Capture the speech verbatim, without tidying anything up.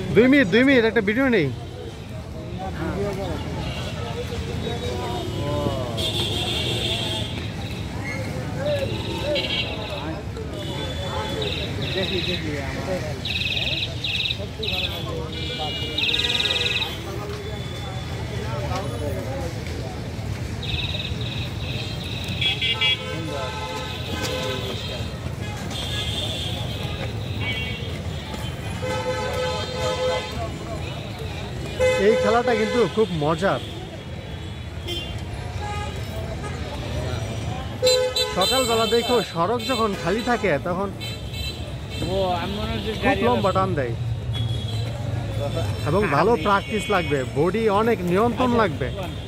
দুই মিনিট দুই মিনিট একটা ভিডিও নেই। দেখি দেখি এই খেলাটা কিন্তু খুব মজার। সকালবেলা দেখো সড়ক যখন খালি থাকে তখন খুব লম্বা টান দেয় এবং ভালো প্র্যাকটিস লাগবে, বডি অনেক নিয়ন্ত্রণ লাগবে।